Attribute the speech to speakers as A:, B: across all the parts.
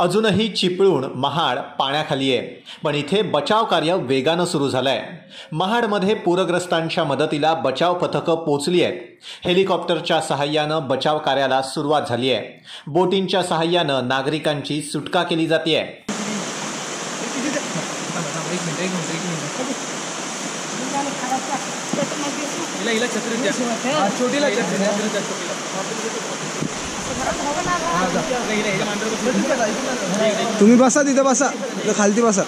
A: अजूनही चिपळूण महाड पाण्याखाली आहे, पण इथे बचाव कार्य वेगानं सुरू झालंय। महाडमध्ये पूरग्रस्तांच्या मदतीला बचाव पथकं पोहोचली आहेत। हेलिकॉप्टरच्या सहाय्यानं बचाव कार्याला सुरुवात झाली आहे। बोटींच्या सहाय्यानं नागरिकांची सुटका केली जाते।
B: तुम्ही बसा, तिथे बसा, खालती बसा।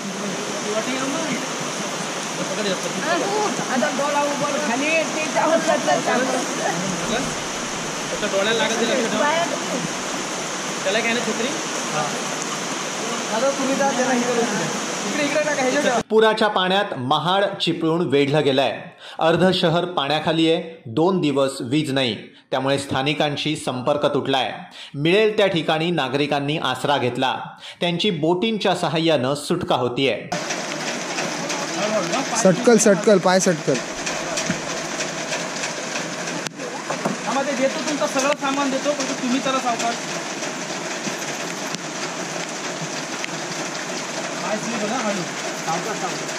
A: पुराच्या पाण्यात महाड चिपळूण वेढलं गेलंय। अर्ध शहर पाण्याखाली आहे। 2 दिवस वीज नाही, त्यामुळे स्थानिकांशी संपर्क तुटलाय। मिळेल त्या ठिकाणी नागरिकांनी आसरा घेतला। त्यांची बोटींच्या सहाय्यानं सुटका होतीये।
B: सटकल सटकल पाय सटकल।
C: आम्हाला देतो, तुमचं सगळं सामान देतो, पण तुम्ही चला सावकाश। काय स्लीप ना हळू सावकाश सावकाश।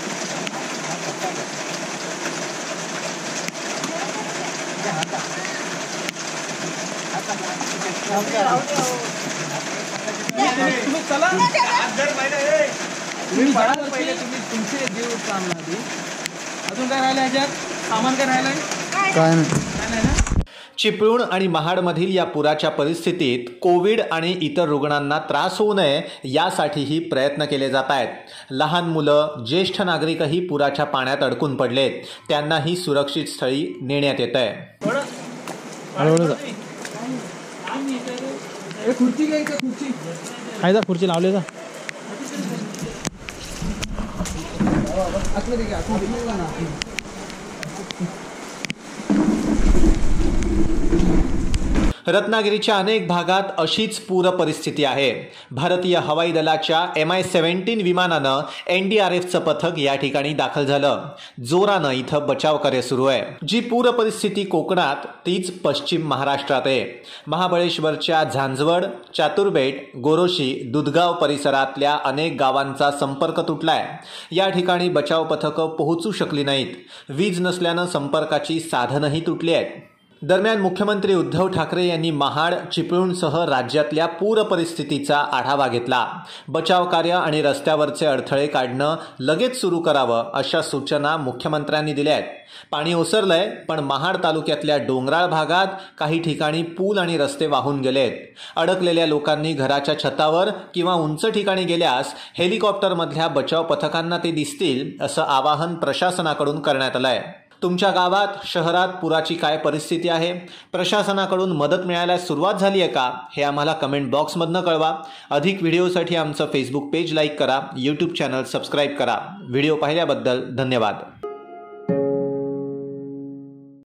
C: तुम्ही चला, तुम्ही बघा पहिले, तुम्ही तुमचे जीव चालला आधी। अजून काय राहिलं ह्याच्यात? सामान काय राहिलंय?
B: काय नाही
C: ना।
A: चिपळूण आणि महाडमधील या पुराच्या परिस्थितीत कोविड आणि इतर रुग्णांना त्रास होऊ नये यासाठीही प्रयत्न केले जात आहेत। लहान मुलं, ज्येष्ठ नागरिकही पुराच्या पाण्यात अडकून पडलेत। त्यांनाही सुरक्षित स्थळी नेण्यात येत आहे।
C: खुर्ची घ्यायचं, खुर्ची
B: आहे का? खुर्ची लावले का?
A: रत्नागिरीच्या अनेक भागात अशीच पूर परिस्थिती आहे। भारतीय हवाई दलाच्या MI-17 विमानानं NDRFचं पथक या ठिकाणी दाखल झालं। जोरानं इथं बचाव कार्य सुरू आहे। जी पूर परिस्थिती कोकणात, तीच पश्चिम महाराष्ट्रात आहे। महाबळेश्वरच्या झांजवड, चातुर्बेट, गोरोशी, दुधगाव परिसरातल्या अनेक गावांचा संपर्क तुटलाय। या ठिकाणी बचाव पथकं पोहोचू शकली नाहीत। वीज नसल्यानं संपर्काची साधनही तुटली आहेत। दरम्यान मुख्यमंत्री उद्धव ठाकरे यांनी महाड, चिपळूणसह राज्यातल्या पूर परिस्थितीचा आढावा घेतला। बचाव कार्य आणि रस्त्यावरचे अडथळे काढणं लगेच सुरू करावं अशा सूचना मुख्यमंत्र्यांनी दिल्या आहेत। पाणी ओसरलंय, पण महाड तालुक्यातल्या डोंगराळ भागात काही ठिकाणी पूल आणि रस्ते वाहून गेलेत। अडकलेल्या लोकांनी घराच्या छतावर किंवा उंच ठिकाणी गेल्यास हेलिकॉप्टरमधल्या बचाव पथकांना ते दिसतील, असं आवाहन प्रशासनाकडून करण्यात आलंय। तुमच्या गावात, शहरात पुराची काय परिस्थिती आहे? प्रशासनाकडून मदत मिळायला सुरुवात झाली आहे का? हे आम्हाला कमेंट बॉक्समधनं कळवा। अधिक व्हिडिओसाठी आमचं फेसबुक पेज लाईक करा, YouTube चॅनल सबस्क्राईब करा। व्हिडिओ पाहिल्याबद्दल धन्यवाद।